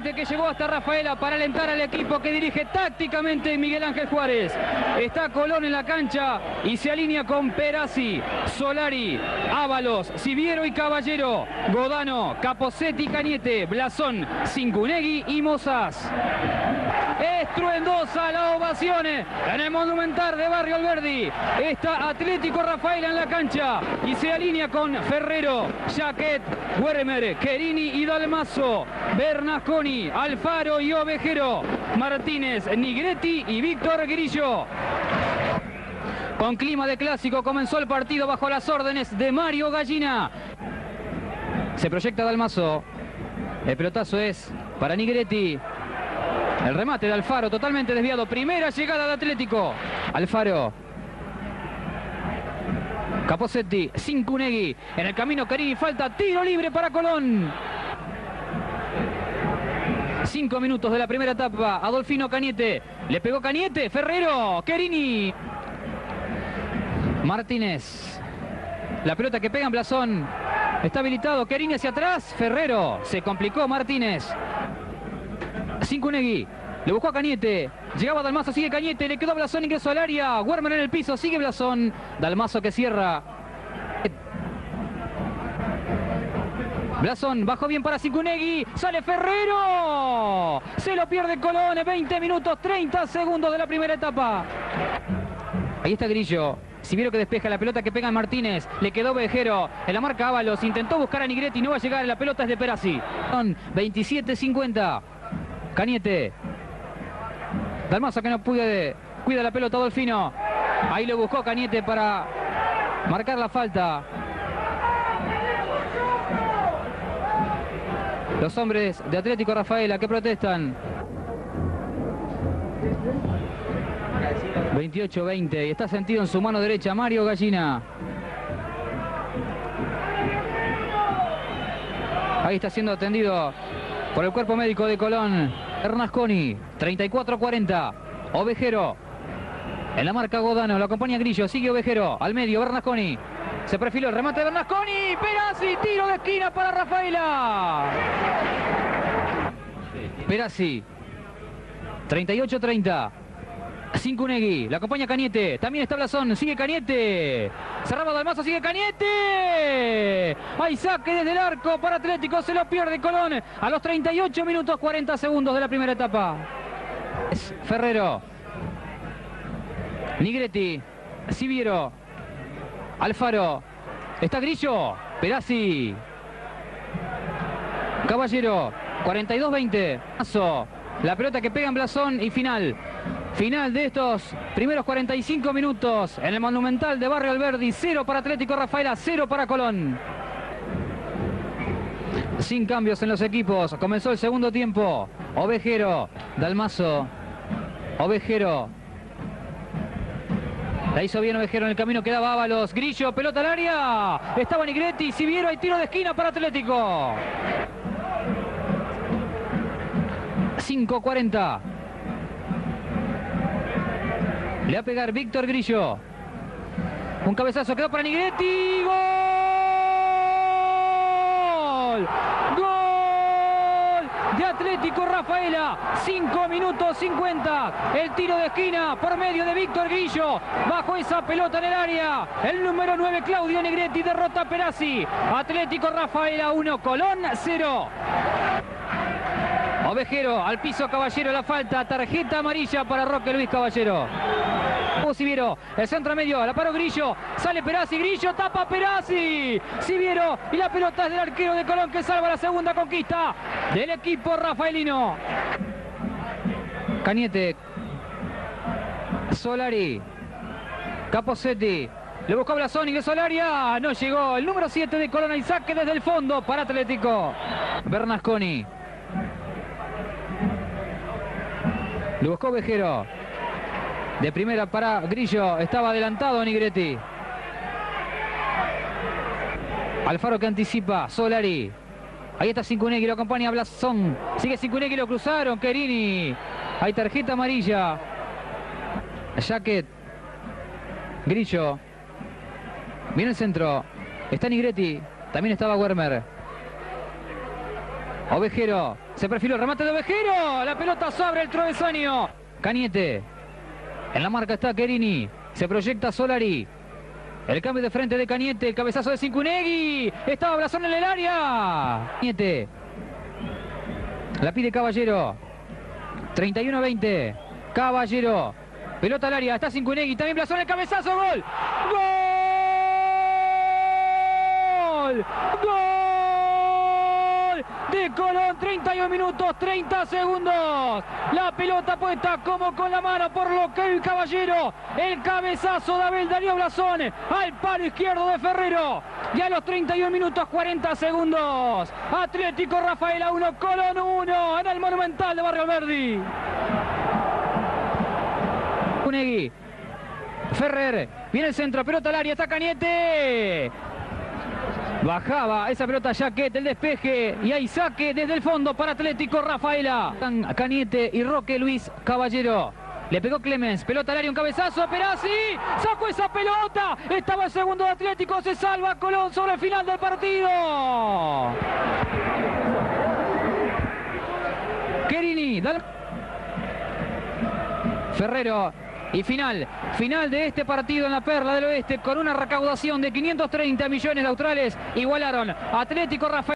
gente que llegó hasta Rafaela para alentar al equipo que dirige tácticamente Miguel Ángel Juárez. Está Colón en la cancha y se alinea con Perazzi, Solari, Ábalos, Siviero y Caballero, Godano, Capozzetti, Cañete, Blasón, Cincunegui y Mozas. Estruendosa la ovación en el Monumental de Barrio Alberdi. Está Atlético Rafaela en la cancha y se alinea con Ferrero, Jaquet, Wermer, Querini y Dalmazo, Bernasconi, Alfaro y Ovejero, Martínez, Nigretti y Víctor Grillo. Con clima de clásico comenzó el partido bajo las órdenes de Mario Gallina. Se proyecta Dalmazo. El pelotazo es para Nigretti. El remate de Alfaro totalmente desviado. Primera llegada de Atlético. Alfaro. Capozzetti, Cincunegui. En el camino Querini, falta tiro libre para Colón. 5 minutos de la primera etapa. Adolfino Cañete. Le pegó Cañete. Ferrero. Querini. Martínez. La pelota que pega en Blasón. Está habilitado. Querini hacia atrás. Ferrero. Se complicó Martínez. Cincunegui. Le buscó a Cañete. Llegaba Dalmazo, sigue Cañete. Le quedó a Blasón, ingresó al área. Wermer en el piso, sigue Blasón. Dalmazo que cierra. Blasón, bajó bien para Cincunegui. Sale Ferrero. Se lo pierde Colón. 20 minutos, 30 segundos de la primera etapa. Ahí está Grillo. Siviero que despeja la pelota que pega en Martínez. Le quedó Ovejero. En la marca Ábalos. Intentó buscar a Nigretti. No va a llegar. La pelota es de Perazzi. Son 27-50. Cañete. Dalmazo que no puede. Cuida la pelota Adolfino. Ahí lo buscó Cañete para marcar la falta. Los hombres de Atlético Rafaela que protestan. 28-20 y está sentido en su mano derecha Mario Gallina. Ahí está siendo atendido por el cuerpo médico de Colón. Bernasconi, 34-40. Ovejero. En la marca Godano, lo acompaña Grillo, sigue Ovejero. Al medio, Bernasconi. Se perfiló el remate de Bernasconi. Perazzi, tiro de esquina para Rafaela. Perazzi. 38-30. Cincunegui, la acompaña Cañete, también está Blasón, sigue Cañete, cerraba Dalmazo, sigue Cañete, hay saque desde el arco para Atlético, se lo pierde Colón a los 38 minutos 40 segundos de la primera etapa. Es Ferrero, Nigretti, Siviero, Alfaro, está Grillo, Perazzi, Caballero, 42-20, la pelota que pega en Blasón y final. Final de estos primeros 45 minutos en el Monumental de Barrio Alberdi. 0 para Atlético Rafaela, 0 para Colón. Sin cambios en los equipos. Comenzó el segundo tiempo. Ovejero, Dalmazo. Ovejero. La hizo bien Ovejero en el camino. Quedaba Ábalos. Grillo, pelota al área. Estaba Nigretti. Siviero, hay tiro de esquina para Atlético. 5-40. Le va a pegar Víctor Grillo. Un cabezazo, quedó para Nigretti. ¡Gol! ¡Gol! De Atlético Rafaela. 5 minutos 50. El tiro de esquina por medio de Víctor Grillo. Bajo esa pelota en el área. El número 9, Claudio Nigretti, derrota a Perazzi. Atlético Rafaela 1, Colón 0. Ovejero, al piso Caballero, la falta, tarjeta amarilla para Roque Luis Caballero. Siviero, el centro medio, la paró Grillo, sale Perazzi, Grillo, tapa Perazzi, Siviero, y la pelota es del arquero de Colón que salva la segunda conquista del equipo rafaelino. Cañete, Solari, Capozzetti, le buscó Blasón, ingresó al área, no llegó, el número 7 de Colón, y saque desde el fondo para Atlético. Bernasconi. Le buscó Ovejero. De primera para Grillo. Estaba adelantado Nigretti. Alfaro que anticipa. Solari. Ahí está Cincunegui. Lo acompaña Blasón. Sigue Cincunegui. Lo cruzaron. Querini. Hay tarjeta amarilla. Jaquet. Grillo. Viene el centro. Está Nigretti. También estaba Wermer. Ovejero, se perfiló el remate de Ovejero, la pelota sobre el travesaño. Cañete, en la marca está Querini, se proyecta Solari. El cambio de frente de Cañete, el cabezazo de Cincuinegui, estaba Blasón en el área. Cañete, la pide Caballero, 31-20, Caballero, pelota al área, está Cincuinegui, también Blasón, el cabezazo, gol. ¡Gol! ¡Gol! De Colón, 31 minutos, 30 segundos. La pelota puesta como con la mano por lo que el Caballero. El cabezazo de Abel Darío Blasón al palo izquierdo de Ferrero. Y a los 31 minutos, 40 segundos. Atlético Rafaela 1, Colón 1 en el Monumental de Barrio Alberdi. Unegui, Ferrer, viene el centro, pelota al área, está Cañete. Bajaba esa pelota Jaquet, el despeje, y hay saque desde el fondo para Atlético Rafaela. Cañete y Roque Luis Caballero. Le pegó Clemens, pelota al área, un cabezazo, Perazzi, sacó esa pelota, estaba el segundo de Atlético, se salva Colón sobre el final del partido. Querini, Ferrero. Y final de este partido en la Perla del Oeste con una recaudación de 530 millones de australes. Igualaron Atlético Rafaela.